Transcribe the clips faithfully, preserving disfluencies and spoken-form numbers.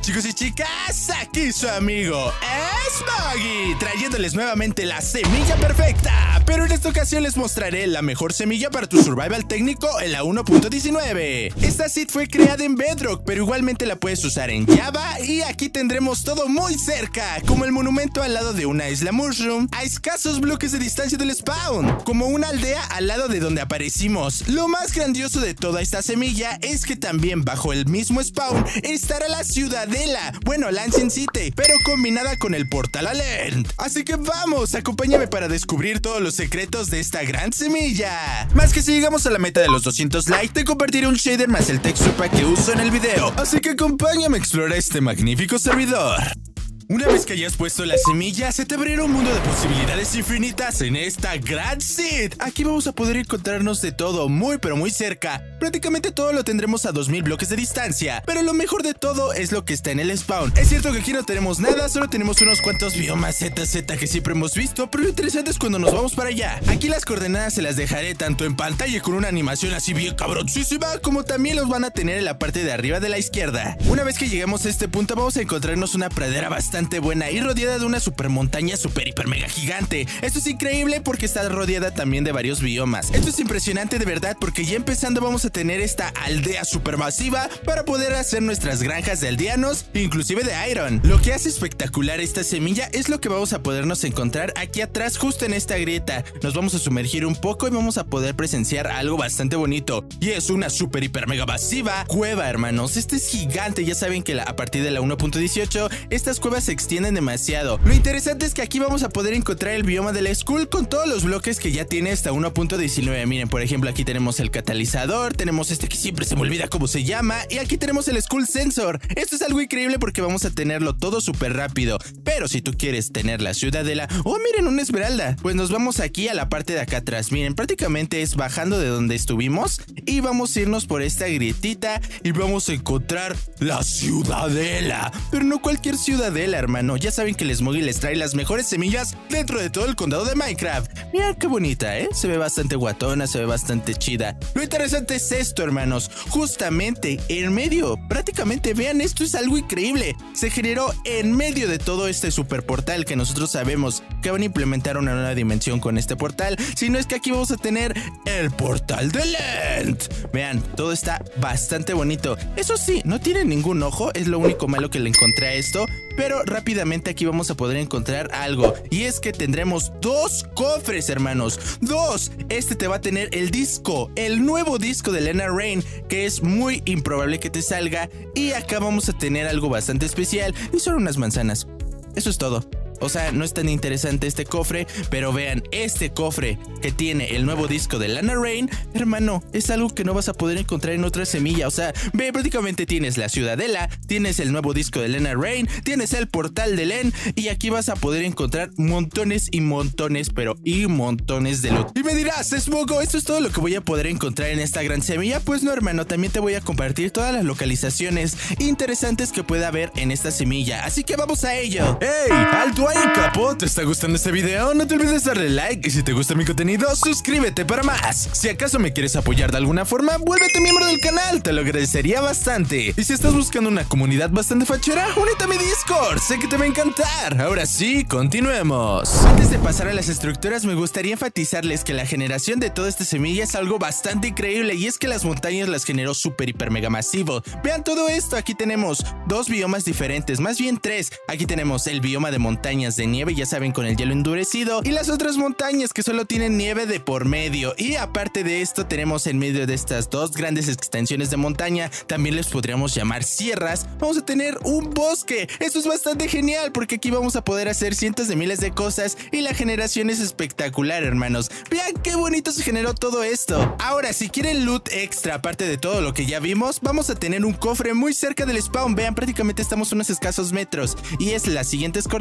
chicos y chicas, aquí su amigo Smoggy, trayéndoles nuevamente la semilla perfecta. Pero en esta ocasión les mostraré la mejor semilla para tu survival técnico en la uno punto diecinueve. Esta seed fue creada en Bedrock, pero igualmente la puedes usar en Java. Y aquí tendremos todo muy cerca, como el monumento al lado de una isla mushroom, a escasos bloques de distancia del spawn, como una aldea al lado de donde aparecimos. Lo más grandioso de toda esta semilla es que también bajo el mismo spawn estará la ciudadela, bueno, la Ancient City, pero combinada con el portal al End. Así que vamos, acompáñame para descubrir todos los secretos de esta gran semilla. Más que si llegamos a la meta de los doscientos likes, te compartiré un shader más el texture pack que uso en el video. Así que acompáñame a explorar este magnífico servidor. Una vez que hayas puesto la semilla, se te abrirá un mundo de posibilidades infinitas en esta gran seed. Aquí vamos a poder encontrarnos de todo muy pero muy cerca. Prácticamente todo lo tendremos a dos mil bloques de distancia, pero lo mejor de todo es lo que está en el spawn. Es cierto que aquí no tenemos nada, solo tenemos unos cuantos biomas Z Z que siempre hemos visto, pero lo interesante es cuando nos vamos para allá. Aquí las coordenadas se las dejaré tanto en pantalla con una animación así bien cabroncísima, como también los van a tener en la parte de arriba de la izquierda. Una vez que lleguemos a este punto, vamos a encontrarnos una pradera bastante buena y rodeada de una super montaña super hiper mega gigante. Esto es increíble porque está rodeada también de varios biomas. Esto es impresionante de verdad porque ya empezando vamos a tener esta aldea super masiva para poder hacer nuestras granjas de aldeanos, inclusive de iron. Lo que hace espectacular esta semilla es lo que vamos a podernos encontrar aquí atrás, justo en esta grieta. Nos vamos a sumergir un poco y vamos a poder presenciar algo bastante bonito, y es una super hiper mega masiva cueva, hermanos. Este es gigante. Ya saben que la, a partir de la uno punto dieciocho estas cuevas se extienden demasiado. Lo interesante es que aquí vamos a poder encontrar el bioma de la Skull con todos los bloques que ya tiene hasta uno punto diecinueve. Miren, por ejemplo, aquí tenemos el catalizador, tenemos este que siempre se me olvida cómo se llama, y aquí tenemos el Skull Sensor. Esto es algo increíble porque vamos a tenerlo todo súper rápido. Pero si tú quieres tener la ciudadela, oh miren, una esmeralda, pues nos vamos aquí a la parte de acá atrás. Miren, prácticamente es bajando de donde estuvimos y vamos a irnos por esta grietita y vamos a encontrar la ciudadela. Pero no cualquier ciudadela, hermano. Ya saben que el Smoggy les trae las mejores semillas dentro de todo el condado de Minecraft. Mirad qué bonita, ¿eh? Se ve bastante guatona, se ve bastante chida. Lo interesante es esto, hermanos. Justamente en medio, prácticamente, vean, esto es algo increíble. Se generó en medio de todo este super portal que nosotros sabemos que van a implementar una nueva dimensión con este portal. Si no es que aquí vamos a tener el portal del End. Vean, todo está bastante bonito. Eso sí, no tiene ningún ojo, es lo único malo que le encontré a esto. Pero rápidamente aquí vamos a poder encontrar algo, y es que tendremos dos cofres, hermanos. Dos. Este te va a tener el disco, el nuevo disco de Lena Raine, que es muy improbable que te salga. Y acá vamos a tener algo bastante especial, y son unas manzanas. Eso es todo. O sea, no es tan interesante este cofre, pero vean, este cofre que tiene el nuevo disco de Lena Raine, hermano, es algo que no vas a poder encontrar en otra semilla. O sea, ve, prácticamente tienes la ciudadela, tienes el nuevo disco de Lena Raine, tienes el portal del End, y aquí vas a poder encontrar montones y montones, pero y montones de loot. Y me dirás, Smogo, ¿esto es todo lo que voy a poder encontrar en esta gran semilla? Pues no, hermano, también te voy a compartir todas las localizaciones interesantes que pueda haber en esta semilla. Así que vamos a ello. ¡Ey! ¡Alto ahí, capo! ¿Te está gustando este video? No te olvides darle like, y si te gusta mi contenido, suscríbete para más. Si acaso me quieres apoyar de alguna forma, vuélvete miembro del canal, te lo agradecería bastante. Y si estás buscando una comunidad bastante fachera, únete a mi Discord, sé que te va a encantar. Ahora sí, continuemos. Antes de pasar a las estructuras, me gustaría enfatizarles que la generación de toda esta semilla es algo bastante increíble, y es que las montañas las generó súper hiper mega masivo. Vean todo esto, aquí tenemos dos biomas diferentes, más bien tres. Aquí tenemos el bioma de montañas de nieve, ya saben, con el hielo endurecido, y las otras montañas que solo tienen nieve de por medio. Y aparte de esto, tenemos en medio de estas dos grandes extensiones de montaña, también les podríamos llamar sierras, vamos a tener un bosque. Esto es bastante genial porque aquí vamos a poder hacer cientos de miles de cosas, y la generación es espectacular, hermanos. Vean qué bonito se generó todo esto. Ahora, si quieren loot extra aparte de todo lo que ya vimos, vamos a tener un cofre muy cerca del spawn. Vean, prácticamente estamos a unos escasos metros, y es las siguientes coordenadas.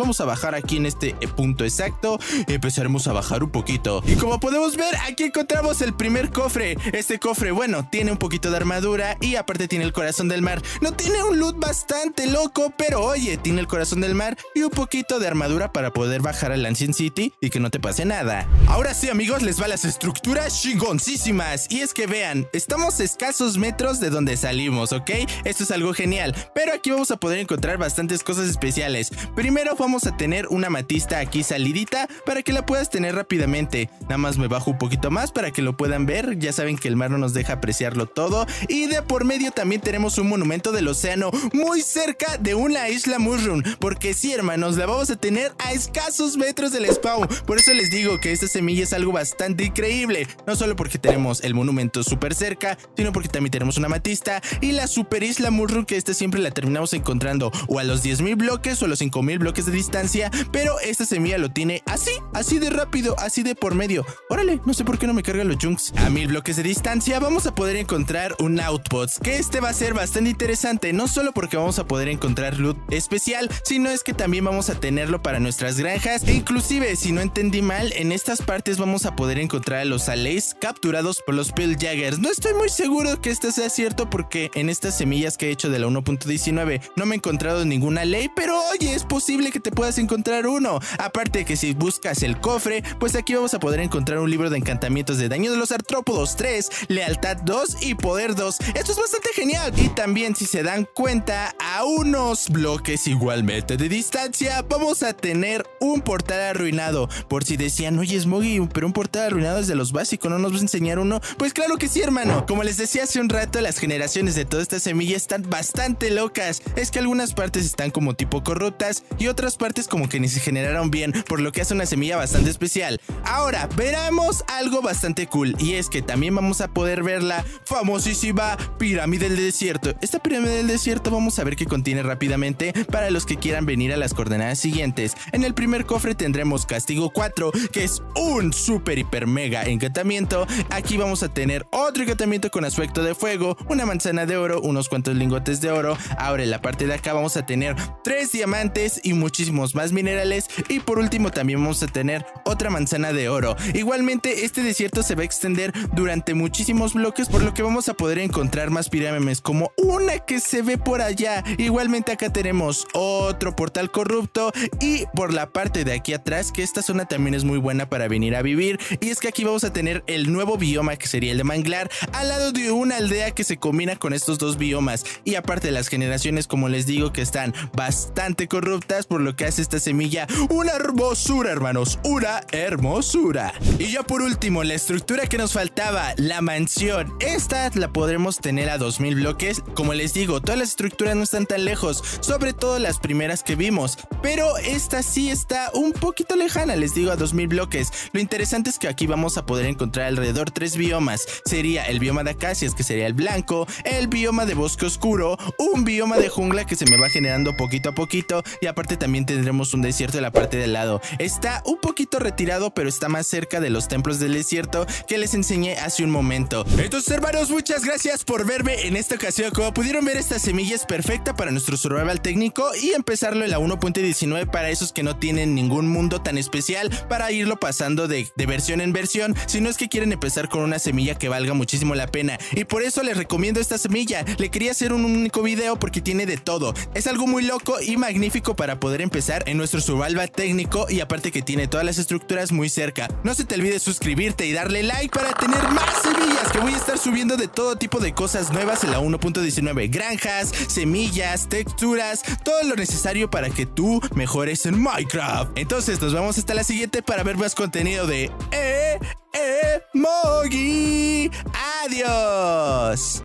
Vamos a bajar aquí en este punto exacto. Empezaremos a bajar un poquito. Y como podemos ver, aquí encontramos el primer cofre. Este cofre, bueno, tiene un poquito de armadura y aparte tiene el corazón del mar. No tiene un loot bastante loco, pero oye, tiene el corazón del mar y un poquito de armadura para poder bajar al Ancient City y que no te pase nada. Ahora sí, amigos, les va las estructuras chingoncísimas. Y es que vean, estamos a escasos metros de donde salimos, ¿ok? Esto es algo genial, pero aquí vamos a poder encontrar bastantes cosas especiales. Primero vamos a tener una amatista aquí salidita para que la puedas tener rápidamente. Nada más me bajo un poquito más para que lo puedan ver. Ya saben que el mar no nos deja apreciarlo todo. Y de por medio también tenemos un monumento del océano muy cerca de una isla Mushroom, porque sí, hermanos, la vamos a tener a escasos metros del spawn. Por eso les digo que esta semilla es algo bastante increíble. No solo porque tenemos el monumento súper cerca, sino porque también tenemos una amatista y la super isla Mushroom, que esta siempre la terminamos encontrando o a los diez mil bloques o a los cinco mil bloques de distancia, pero esta semilla lo tiene así, así de rápido, así de por medio. Órale, no sé por qué no me cargan los chunks. A mil bloques de distancia vamos a poder encontrar un Outpost, que este va a ser bastante interesante, no solo porque vamos a poder encontrar loot especial, sino es que también vamos a tenerlo para nuestras granjas, e inclusive, si no entendí mal, en estas partes vamos a poder encontrar a los Alays capturados por los Piljaggers. No estoy muy seguro que esto sea cierto porque en estas semillas que he hecho de la uno punto diecinueve no me he encontrado ninguna ley, pero oye, es posible que te puedas encontrar uno. Aparte de que si buscas el cofre, pues aquí vamos a poder encontrar un libro de encantamientos de daño de los artrópodos tres, lealtad dos y poder dos. Esto es bastante genial. Y también, si se dan cuenta, a unos bloques igualmente de distancia vamos a tener un portal arruinado. Por si decían, oye Smoggy, pero un portal arruinado es de los básicos, ¿no nos vas a enseñar uno? Pues claro que sí, hermano. Como les decía hace un rato, las generaciones de toda esta semilla están bastante locas. Es que algunas partes están como tipo corruptas y otras partes como que ni se generaron bien, por lo que hace una semilla bastante especial. Ahora, veremos algo bastante cool, y es que también vamos a poder ver la famosísima pirámide del desierto. Esta pirámide del desierto vamos a ver qué contiene rápidamente para los que quieran venir a las coordenadas siguientes. En el primer cofre tendremos castigo cuatro, que es un super hiper mega encantamiento. Aquí vamos a tener otro encantamiento con aspecto de fuego, una manzana de oro, unos cuantos lingotes de oro. Ahora en la parte de acá vamos a tener tres diamantes y muchísimos más minerales, y por último también vamos a tener otra manzana de oro. Igualmente este desierto se va a extender durante muchísimos bloques, por lo que vamos a poder encontrar más pirámides como una que se ve por allá. Igualmente acá tenemos otro portal corrupto, y por la parte de aquí atrás, que esta zona también es muy buena para venir a vivir, y es que aquí vamos a tener el nuevo bioma, que sería el de manglar, al lado de una aldea que se combina con estos dos biomas. Y aparte de las generaciones, como les digo, que están bastante corruptas, por lo que hace esta semilla una hermosura, hermanos, una hermosura. Y ya por último, la estructura que nos faltaba, la mansión. Esta la podremos tener a dos mil bloques. Como les digo, todas las estructuras no están tan lejos, sobre todo las primeras que vimos, pero esta sí está un poquito lejana, les digo, a dos mil bloques. Lo interesante es que aquí vamos a poder encontrar alrededor tres biomas. Sería el bioma de acacias, que sería el blanco, el bioma de bosque oscuro, un bioma de jungla que se me va generando poquito a poquito, y aparte también tendremos un desierto en la parte del lado. Está un poquito retirado, pero está más cerca de los templos del desierto que les enseñé hace un momento. Entonces, hermanos, muchas gracias por verme en esta ocasión. Como pudieron ver, esta semilla es perfecta para nuestro survival técnico y empezarlo en la uno punto diecinueve para esos que no tienen ningún mundo tan especial, para irlo pasando de, de versión en versión, si no es que quieren empezar con una semilla que valga muchísimo la pena. Y por eso les recomiendo esta semilla. Le quería hacer un único video porque tiene de todo. Es algo muy loco y magnífico para poder empezar en nuestro survival técnico, y aparte que tiene todas las estructuras muy cerca. No se te olvide suscribirte y darle like para tener más semillas, que voy a estar subiendo de todo tipo de cosas nuevas en la uno punto diecinueve. Granjas, semillas, texturas, todo lo necesario para que tú mejores en Minecraft. Entonces nos vemos hasta la siguiente para ver más contenido de E Smoggy. Adiós.